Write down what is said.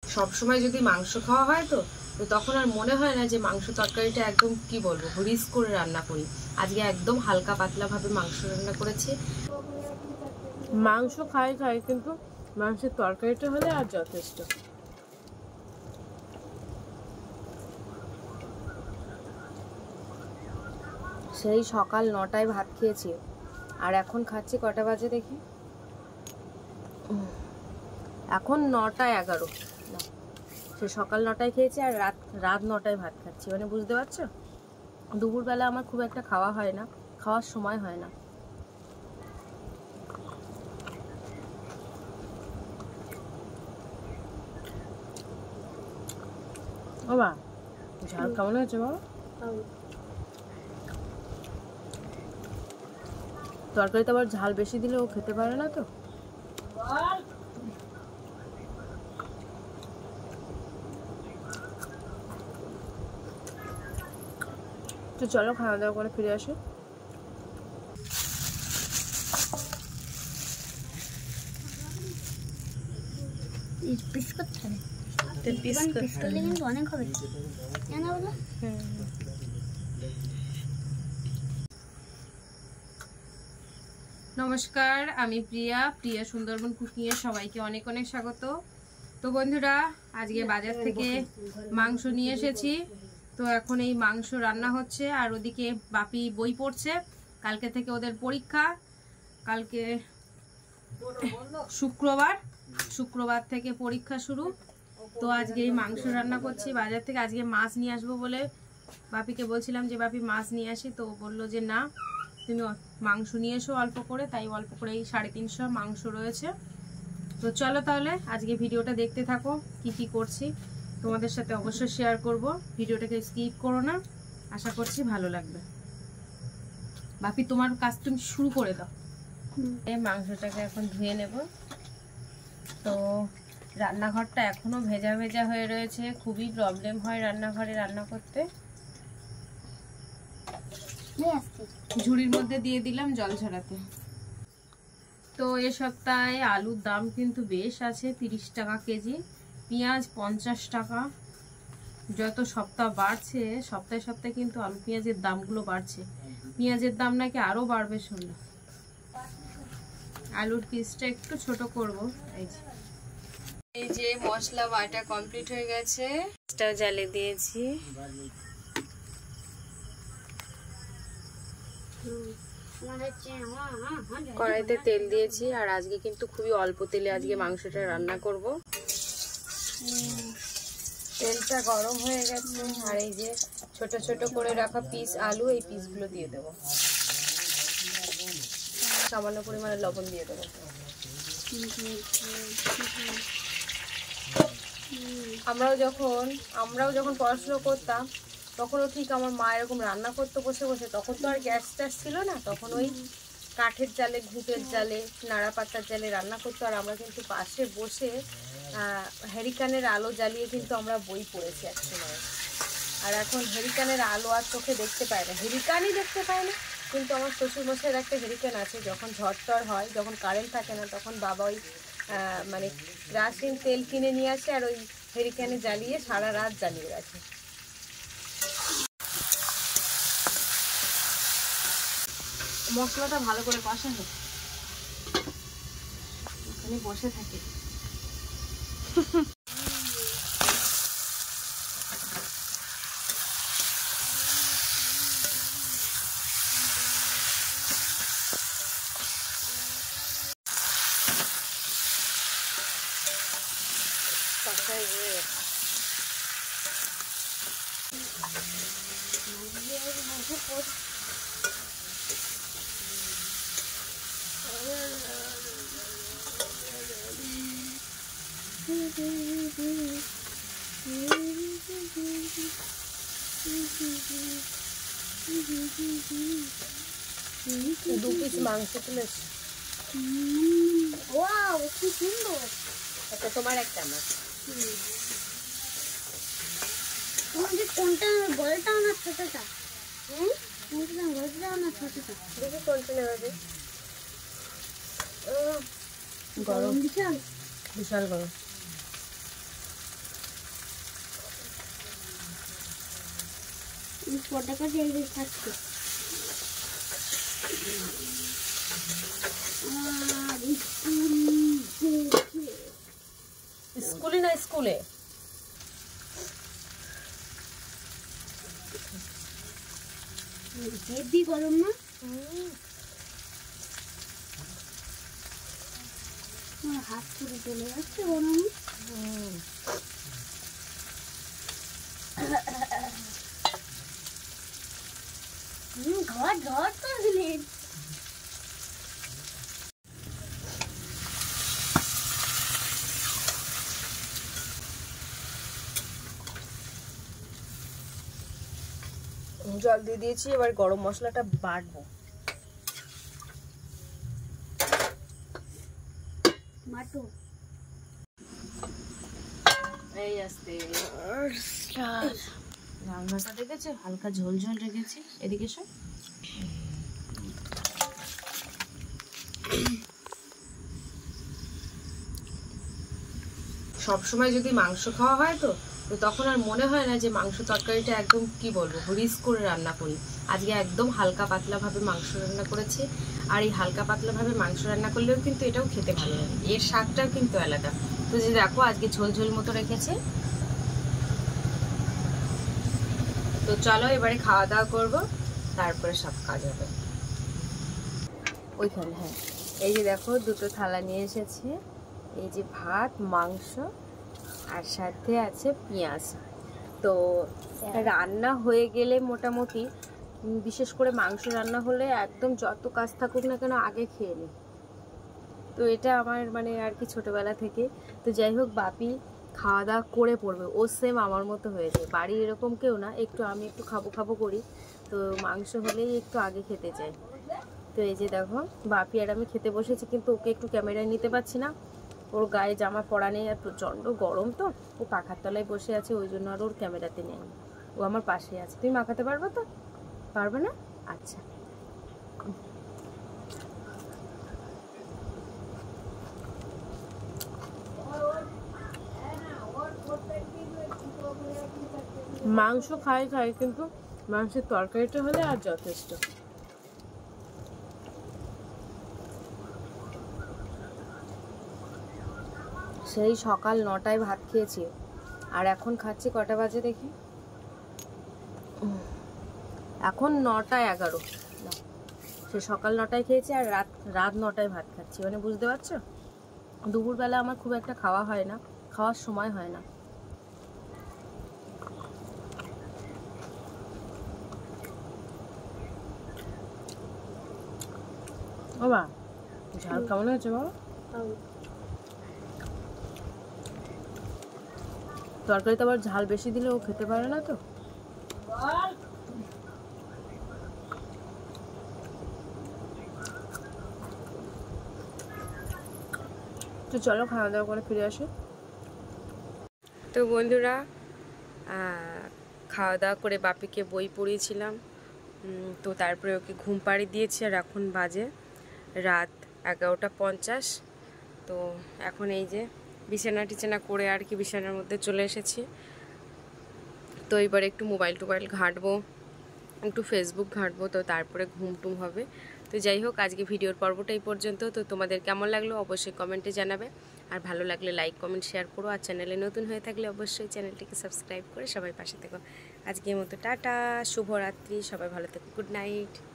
সব সময় যদি মাংস খাওয়া হয় তো তখন আর মনে হয় না যে মাংস তরকারিটা একদম কি বলবো রিস্ক করে রান্না করি। আজকে একদম হালকা পাতলা ভাবে মাংস রান্না করেছি। মাংস খাই কিন্তু মাংসের তরকারিটা হলে আর যথেষ্ট। সেই সকাল 9টায় ভাত খেয়েছি আর এখন খাচ্ছি কটা বাজে দেখি, এখন 9টা 11। না, সে সকাল 9টায় খেয়েছি আর রাত 9টায় ভাত খাচ্ছি। মানে বুঝতে পারছো, দুপুরবেলা আমার খুব একটা খাওয়া হয় না, খাওয়ার সময় হয় না। বাবা ঝাল কেমন হয়েছে বাবা? তরকারিতে আবার ঝাল বেশি দিলে ও খেতে পারে না তো। তো চলো খাওয়া দাওয়া করে ফিরে আসো। নমস্কার, আমি প্রিয়া সুন্দরবন কুকিং এর সবাইকে অনেক অনেক স্বাগত। তো বন্ধুরা, আজকে বাজার থেকে মাংস নিয়ে এসেছি। তো এখন এই মাংস রান্না হচ্ছে আর ওদিকে বাপি বই পড়ছে। কালকে থেকে ওদের পরীক্ষা, কালকে শুক্রবার থেকে পরীক্ষা শুরু। তো আজকে এই মাংস রান্না করছি বাজার থেকে। আজকে মাছ নিয়ে আসবো বলে বাপিকে বলছিলাম যে বাপি মাছ নিয়ে আসি, তো বললো যে না তুমি মাংস নিয়ে এসো অল্প করে, তাই অল্প করে এই 350 মাংস রয়েছে। তো চলো তাহলে আজকে ভিডিওটা দেখতে থাকো, কি করছি তোমাদের সাথে অবশ্যই শেয়ার করব। ভিডিওটাকে স্কিপ করো না, আশা করছি ভালো লাগবে। বাপি তোমার কাজ তুমি শুরু করে দাও। এই মাংসটাকে এখন ধুয়ে নেব। তো রান্নাঘরটা এখনো ভেজা ভেজা হয়ে রয়েছে, খুবই প্রবলেম হয় রান্নাঘরে রান্না করতে। ঝুড়ির মধ্যে দিয়ে দিলাম জল ঝরাতে। তো এ সপ্তাহে আলুর দাম কিন্তু বেশ আছে, 30 টাকা কেজি, পেঁয়াজ 50 টাকা। যত সপ্তাহ বাড়ছে সপ্তাহে কিন্তু আলু পেঁয়াজের দামগুলো বাড়ছে। পেঁয়াজের দাম নাকি আরো বাড়বে শুনলাম। আলুর পিসটা একটু ছোট করব। এই যে মশলা বাটা কমপ্লিট হয়ে গেছে, এটাও জ্বালে দিয়েছি। কড়াইতে তেল দিয়েছি আর আজকে কিন্তু খুবই অল্প তেলে আজকে মাংসটা রান্না করব। তেলটা গরম হয়ে গেছে আর এই যে ছোট ছোট করে রাখা পিস আলু, এই পিসগুলো দিয়ে দেবো। সামান্য পরিমাণে লবণ দিয়ে দেবো। আমরাও যখন পড়াশোনা করতাম তখনও ঠিক আমার মা এরকম রান্না করতে বসে বসে, তখন তো আর গ্যাস ট্যাস ছিল না, তখন ওই কাঠের জালে, ঘুঁটের জালে, নাড়া পাতার জালে রান্না করতো। আর আমরা কিন্তু পাশে বসে হেরিকানের আলো জ্বালিয়ে কিন্তু আমরা বই পড়েছি একসময়। আর এখন হেরিকানের আলো আর চোখে দেখতে পায় না, হেরিকানই দেখতে পায় না। কিন্তু আমার শ্বশুরমশাইয়ের একটা হেরিকেন আছে, যখন ঝড় হয়, যখন কারেন্ট থাকে না, তখন বাবা ওই মানে কেরোসিন তেল কিনে নিয়ে আসে আর ওই হেরিকেনে জ্বালিয়ে সারা রাত জ্বালিয়ে রাখে। মশলাটা ভালো করে কষানো, ওখানে বসে থাকে। দু পিস মাংস তুলেছি। ওয়াও, কি সুন্দর। এটা তোমার একটা না, তোমাদের কোনটা বড়টা না ছোটটা? কোনটা বড়টা না ছোটটা? দেখি কোনটা নেবে। গরম বিশাল গরম। স্কুলে না স্কুলে হেভি গরম না? হাত পুরো চলে যাচ্ছে গরম। ঘর ঘর তো দিলেন। জল দিয়ে দিয়েছি, এবার গরম মশলাটা বাটবো। বাটো এই আস্তে রান্নাটা দেখেছো, হালকা ঝোল ঝোল রেখেছি। এদিকে এসো। সবসময় যদি মাংস খাওয়া হয় তো তখন আর মনে হয় না যে মাংস তরকারিটা একদম কি বলবো রিস্ক করে রান্না করি। আজকে একদম হালকা পাতলাভাবে মাংস রান্না করেছি। আর এই হালকা পাতলাভাবে মাংস রান্না করলেও কিন্তু এটাও খেতে ভালো লাগে, এর স্বাদটাও কিন্তু আলাদা। তো যে দেখো আজকে ঝোল ঝোল মতো রেখেছি। তো চলো এবারে খাওয়া দাওয়া করবো, তারপরে সব কাজ হবে। ওইখানে হ্যাঁ, এই যে দেখো দুটো থালা নিয়ে এসেছি। এই যে ভাত, মাংস আর সাথে আছে পেঁয়াজ। তো রান্না হয়ে গেলে মোটামুটি, বিশেষ করে মাংস রান্না হলে একদম যত কাজ থাকুক না কেন আগে খেয়ে নিই। তো এটা আমার মানে আর কি ছোটোবেলা থেকে। তো যাই হোক, বাপি খাওয়া দাওয়া করে পড়বে, ও সেম আমার মতো হয়েছে। বাড়ির এরকম কেউ না, একটু আমি একটু খাবো খাবো করি, তো মাংস হলেই একটু আগে খেতে চাই। তো এই যে দেখো বাপি আর আমি খেতে বসেছি, কিন্তু ওকে একটু ক্যামেরায় নিতে পারছি না, ওর গায়ে জামা পরা নেই আর প্রচণ্ড গরম। তো ও পাখার তলায় বসে আছে, ওই জন্য আর ওর ক্যামেরাতে নেই। ও আমার পাশে আছে। তুমি মাখাতে পারবে তো? পারবে না? আচ্ছা। মাংস খাই খাই, কিন্তু মাংসের তরকারিটা হলে আর যথেষ্ট। সেই সকাল 9টায় ভাত খেয়েছি, আর এখন খাচ্ছি কটা বাজে দেখি, এখন 9টা 11। সে সকাল 9টায় খেয়েছি আর রাত 9টায় ভাত খাচ্ছি। মানে বুঝতে পারছো, দুপুরবেলা আমার খুব একটা খাওয়া হয় না, খাওয়ার সময় হয় না। বাবা ঝাল কেমন হয়েছে বাবা? তরকারিতে আবার ঝাল বেশি দিলে ও খেতে পারে না। তো চলো খাওয়া দাওয়া করে ফিরে আসি। তো বন্ধুরা, খাওয়া দাওয়া করে বাপিকে বই পড়িয়েছিলাম, তো তারপরে ওকে ঘুম পাড়িয়ে দিয়েছি। আর এখন বাজে রাত 11:50। তো এখন এই যে বিছানা টিছানা করে আর কি বিছানার মধ্যে চলে এসেছি। তো এবার একটু মোবাইল টোবাইল ঘাঁটবো, একটু ফেসবুক ঘাঁটবো, তো তারপরে ঘুম টুম হবে। তো যাই হোক, আজকে ভিডিওর পর্বটা এই পর্যন্ত। তো তোমাদের কেমন লাগলো অবশ্যই কমেন্টে জানাবে, আর ভালো লাগলে লাইক কমেন্ট শেয়ার করো, আর চ্যানেলে নতুন হয়ে থাকলে অবশ্যই চ্যানেলটিকে সাবস্ক্রাইব করে সবাই পাশে থেকো। আজকের মতো টাটা, শুভরাত্রি, সবাই ভালো থেকো, গুড নাইট।